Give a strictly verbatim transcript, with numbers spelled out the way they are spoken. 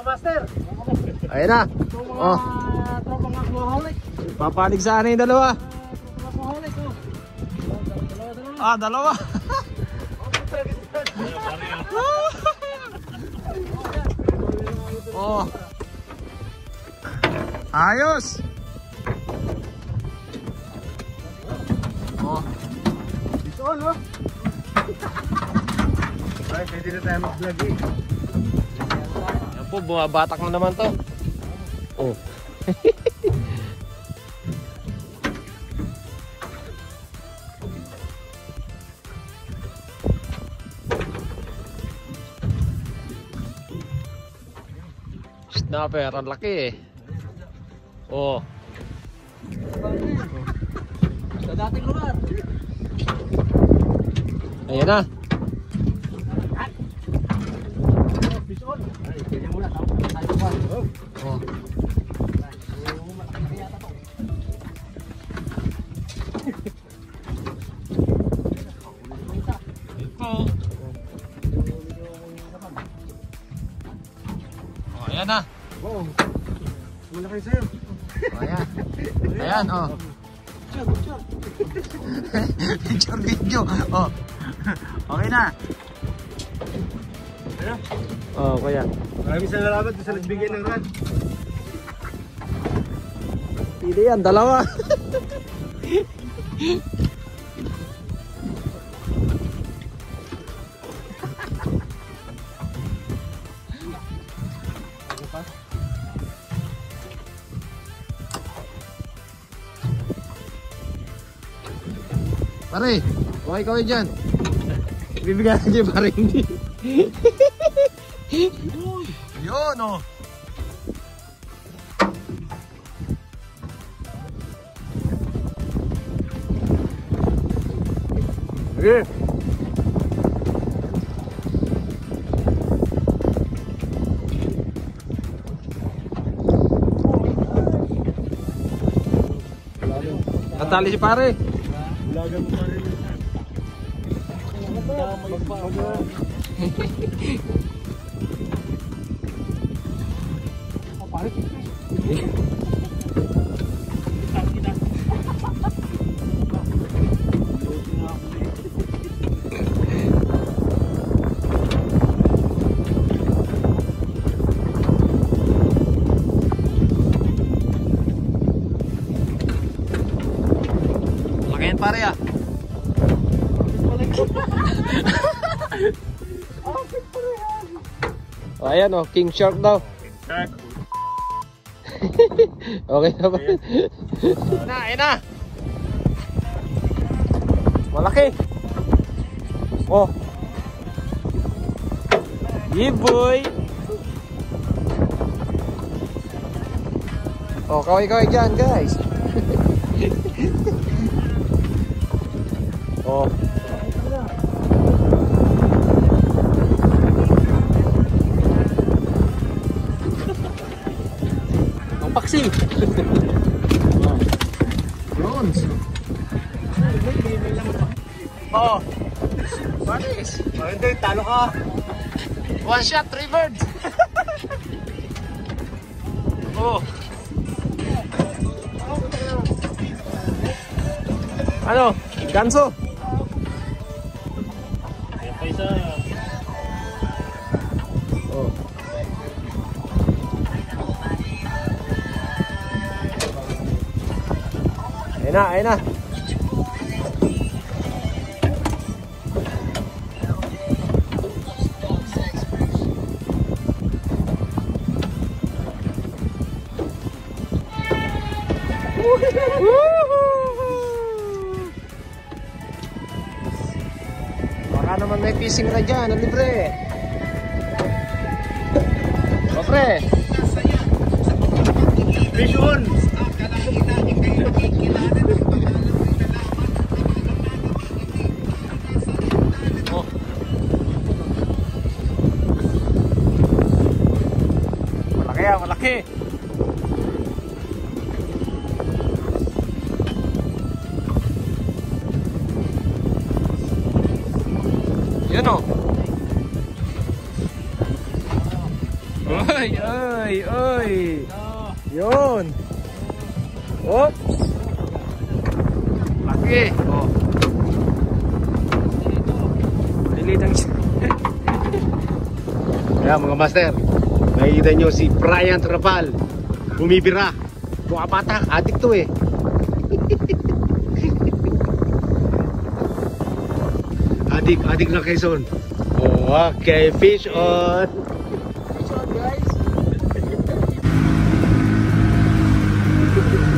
master. Ayun na. Oh. Tropa nga alcoholic. Papalig sana yung dalawa. Alcoholic oh. Ah, dalawa. Oh. Ayos. Oh. Ito no. Ay, pwede na tayo mag-vlog eh. Yan po, bumabatak na naman to. Oh. Snapper, ang laki eh. Oh. Sa dating lugar. Ayan na. Bison. Ay, kanya muna tayo pa. Oh. Oh, ayan na. Oo. Wala kayo sa'yo. Oh, ayan. Ayan, oh. Picture video. Oh. Okay na. Ano? Oh, kaya. Maraming salamat sa nagbigay ng rad. Pili yan, dalawa. Pare, okay kaway dyan. Bibigyan natin yung pare hindi. Yun o. Oh. Okay. Natali si pare. Lagan mo pa rin. Damay pa ako. Oh, pare. Lakayan pare ah. Oh, ayan oh, king shark daw. King shark. Okay na ba? Na, ayun na. Malaki. Oh. Yeah boy. Oh, kaway-kaway dyan guys. Oh. Ang paksi. Bronze. Oh. Balis. Oh, hindi, talo ka. One shot, three birds. Oh. Ano? Ganso? Ayan pa isa. Oh. Ayun na, ayun na. Baka naman may fishing na dyan, ang libre. O pre. Fish on! Oh. Malaki ah, malaki. Yan o. Uy. Ay, ay, ay. Yun. Oops. Laki. Oh. Malilit ang Kaya mga master, nakikita nyo si Brian Trapal bumibira. Bumapatak, adik to eh. Adik, adik na Quezon. Oh, okay, fish on. Fish on guys.